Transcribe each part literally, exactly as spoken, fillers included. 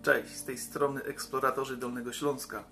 Cześć, z tej strony Eksploratorzy Dolnego Śląska.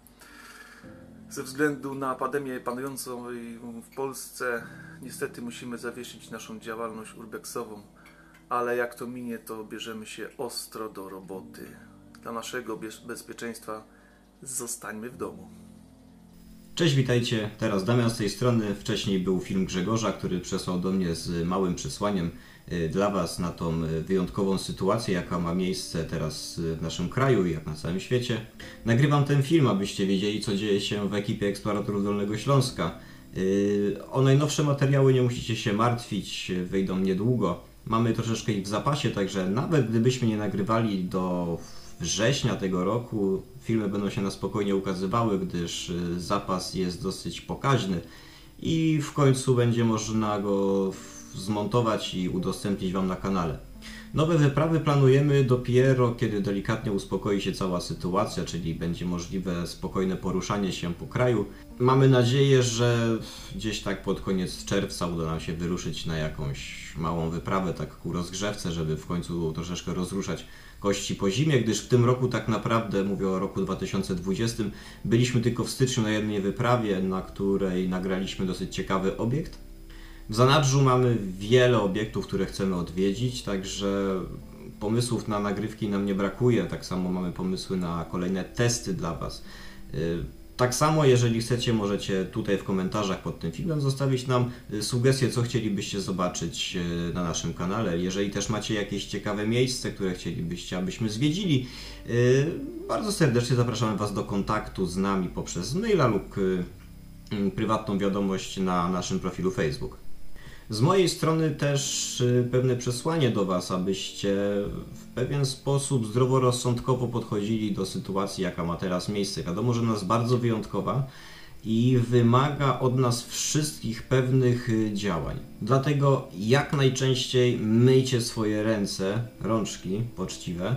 Ze względu na pandemię panującą w Polsce niestety musimy zawiesić naszą działalność urbexową, ale jak to minie, to bierzemy się ostro do roboty. Dla naszego bezpieczeństwa zostańmy w domu. Cześć, witajcie. Teraz Damian z tej strony. Wcześniej był film Grzegorza, który przesłał do mnie z małym przesłaniem dla Was na tą wyjątkową sytuację, jaka ma miejsce teraz w naszym kraju i jak na całym świecie. Nagrywam ten film, abyście wiedzieli, co dzieje się w ekipie Eksploratorów Dolnego Śląska. O najnowsze materiały nie musicie się martwić, wyjdą niedługo. Mamy troszeczkę ich w zapasie, także nawet gdybyśmy nie nagrywali do września tego roku, filmy będą się na spokojnie ukazywały, gdyż zapas jest dosyć pokaźny i w końcu będzie można go zmontować i udostępnić Wam na kanale. Nowe wyprawy planujemy dopiero, kiedy delikatnie uspokoi się cała sytuacja, czyli będzie możliwe spokojne poruszanie się po kraju. Mamy nadzieję, że gdzieś tak pod koniec czerwca uda nam się wyruszyć na jakąś małą wyprawę, tak ku rozgrzewce, żeby w końcu troszeczkę rozruszać kości po zimie, gdyż w tym roku tak naprawdę, mówię o roku dwa tysiące dwudziestym, byliśmy tylko w styczniu na jednej wyprawie, na której nagraliśmy dosyć ciekawy obiekt. W zanadrzu mamy wiele obiektów, które chcemy odwiedzić, także pomysłów na nagrywki nam nie brakuje. Tak samo mamy pomysły na kolejne testy dla Was. Tak samo, jeżeli chcecie, możecie tutaj w komentarzach pod tym filmem zostawić nam sugestie, co chcielibyście zobaczyć na naszym kanale. Jeżeli też macie jakieś ciekawe miejsce, które chcielibyście, abyśmy zwiedzili, bardzo serdecznie zapraszamy Was do kontaktu z nami poprzez maila lub prywatną wiadomość na naszym profilu Facebook. Z mojej strony też pewne przesłanie do Was, abyście w pewien sposób zdroworozsądkowo podchodzili do sytuacji, jaka ma teraz miejsce. Wiadomo, że ona jest bardzo wyjątkowa i wymaga od nas wszystkich pewnych działań. Dlatego jak najczęściej myjcie swoje ręce, rączki poczciwe,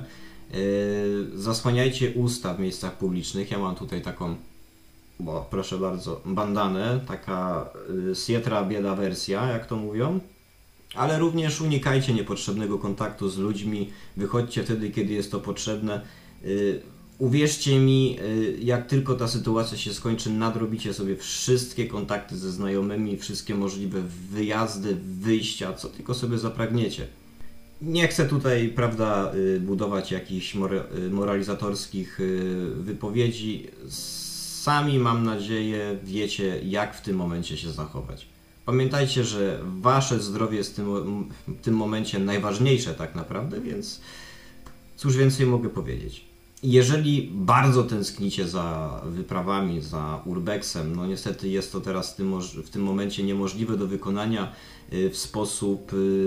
zasłaniajcie usta w miejscach publicznych. Ja mam tutaj taką, bo proszę bardzo, bandanę, taka y, sietra bieda wersja, jak to mówią. Ale również unikajcie niepotrzebnego kontaktu z ludźmi, wychodźcie wtedy, kiedy jest to potrzebne. Y, uwierzcie mi, y, jak tylko ta sytuacja się skończy, nadrobicie sobie wszystkie kontakty ze znajomymi, wszystkie możliwe wyjazdy, wyjścia, co tylko sobie zapragniecie. Nie chcę tutaj, prawda, y, budować jakichś mora moralizatorskich y, wypowiedzi. Sami, mam nadzieję, wiecie, jak w tym momencie się zachować. Pamiętajcie, że Wasze zdrowie jest w tym, w tym momencie najważniejsze tak naprawdę, więc cóż więcej mogę powiedzieć. Jeżeli bardzo tęsknicie za wyprawami, za urbexem, no niestety jest to teraz w tym, w tym momencie niemożliwe do wykonania w sposób,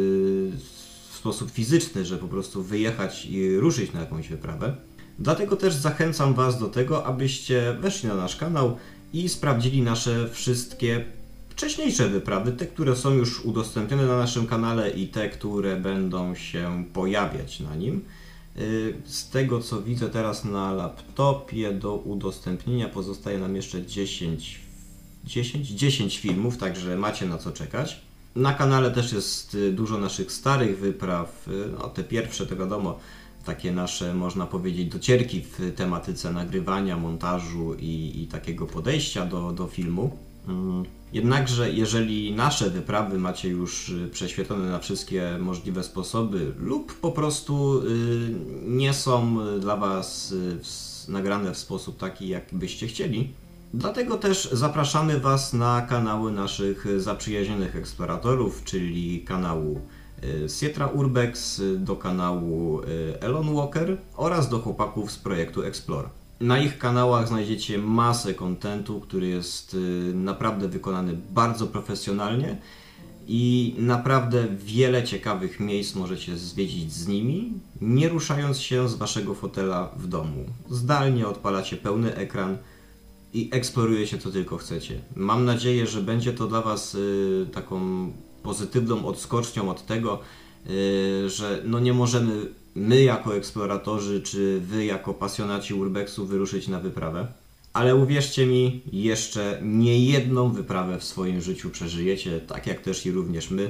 w sposób fizyczny, że po prostu wyjechać i ruszyć na jakąś wyprawę. Dlatego też zachęcam Was do tego, abyście weszli na nasz kanał i sprawdzili nasze wszystkie wcześniejsze wyprawy, te, które są już udostępnione na naszym kanale i te, które będą się pojawiać na nim. Z tego, co widzę teraz na laptopie, do udostępnienia pozostaje nam jeszcze dziesięć, dziesięć, dziesięć filmów, także macie na co czekać. Na kanale też jest dużo naszych starych wypraw, no te pierwsze to wiadomo, takie nasze, można powiedzieć, docierki w tematyce nagrywania, montażu i, i takiego podejścia do, do filmu. Jednakże jeżeli nasze wyprawy macie już prześwietlone na wszystkie możliwe sposoby lub po prostu nie są dla Was nagrane w sposób taki, jak byście chcieli, dlatego też zapraszamy Was na kanały naszych zaprzyjaźnionych eksploratorów, czyli kanału Sietra Urbex, do kanału Elon Walker oraz do chłopaków z projektu Explore. Na ich kanałach znajdziecie masę kontentu, który jest naprawdę wykonany bardzo profesjonalnie i naprawdę wiele ciekawych miejsc możecie zwiedzić z nimi, nie ruszając się z Waszego fotela w domu. Zdalnie odpalacie pełny ekran i eksplorujecie co tylko chcecie. Mam nadzieję, że będzie to dla Was taką pozytywną odskocznią od tego, że no nie możemy my jako eksploratorzy, czy Wy jako pasjonaci urbexu wyruszyć na wyprawę. Ale uwierzcie mi, jeszcze nie jedną wyprawę w swoim życiu przeżyjecie, tak jak też i również my.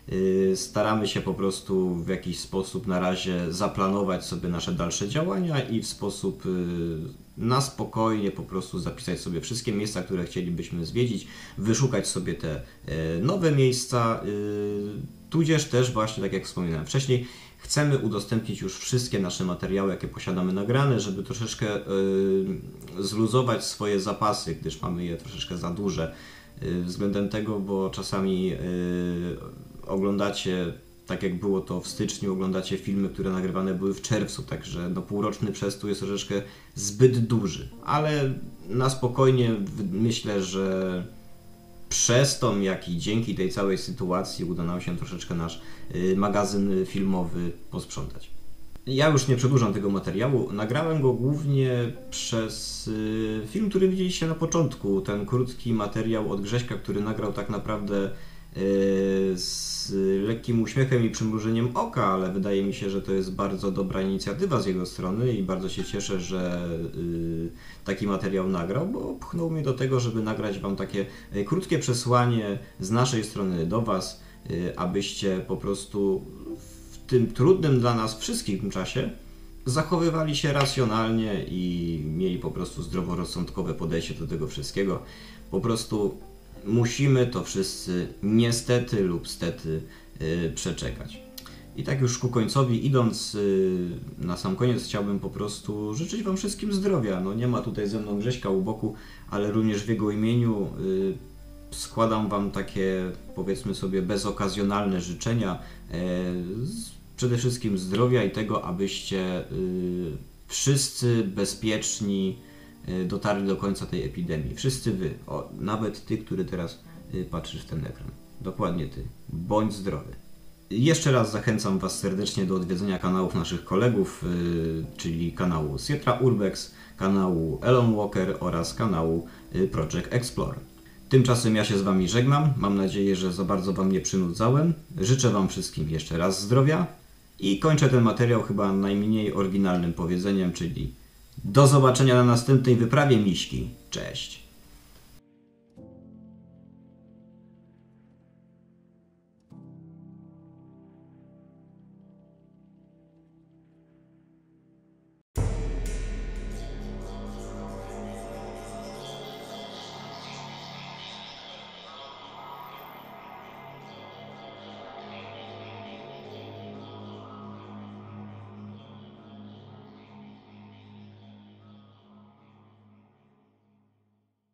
Staramy się po prostu w jakiś sposób na razie zaplanować sobie nasze dalsze działania i w sposób na spokojnie po prostu zapisać sobie wszystkie miejsca, które chcielibyśmy zwiedzić, wyszukać sobie te nowe miejsca, tudzież też właśnie, tak jak wspominałem wcześniej, chcemy udostępnić już wszystkie nasze materiały, jakie posiadamy nagrane, żeby troszeczkę zluzować swoje zapasy, gdyż mamy je troszeczkę za duże względem tego, bo czasami oglądacie, tak jak było to w styczniu, oglądacie filmy, które nagrywane były w czerwcu, także no, półroczny przestój jest troszeczkę zbyt duży, ale na spokojnie myślę, że przez to, jak i dzięki tej całej sytuacji uda nam się troszeczkę nasz magazyn filmowy posprzątać. Ja już nie przedłużam tego materiału, nagrałem go głównie przez film, który widzieliście na początku, ten krótki materiał od Grześka, który nagrał tak naprawdę z lekkim uśmiechem i przymrużeniem oka, ale wydaje mi się, że to jest bardzo dobra inicjatywa z jego strony i bardzo się cieszę, że taki materiał nagrał, bo pchnął mnie do tego, żeby nagrać Wam takie krótkie przesłanie z naszej strony do Was, abyście po prostu w tym trudnym dla nas wszystkich czasie zachowywali się racjonalnie i mieli po prostu zdroworozsądkowe podejście do tego wszystkiego. Po prostu musimy to wszyscy niestety lub stety yy, przeczekać. I tak już ku końcowi idąc, yy, na sam koniec chciałbym po prostu życzyć Wam wszystkim zdrowia. No nie ma tutaj ze mną Grześka u boku, ale również w jego imieniu yy, składam Wam takie, powiedzmy sobie, bezokazjonalne życzenia. Yy, przede wszystkim zdrowia i tego, abyście yy, wszyscy bezpieczni dotarli do końca tej epidemii. Wszyscy Wy, o, nawet Ty, który teraz patrzysz w ten ekran. Dokładnie Ty. Bądź zdrowy. Jeszcze raz zachęcam Was serdecznie do odwiedzenia kanałów naszych kolegów, yy, czyli kanału Sietra Urbex, kanału Elon Walker oraz kanału yy, Project Explore. Tymczasem ja się z Wami żegnam. Mam nadzieję, że za bardzo Wam nie przynudzałem. Życzę Wam wszystkim jeszcze raz zdrowia i kończę ten materiał chyba najmniej oryginalnym powiedzeniem, czyli do zobaczenia na następnej wyprawie, miśki. Cześć!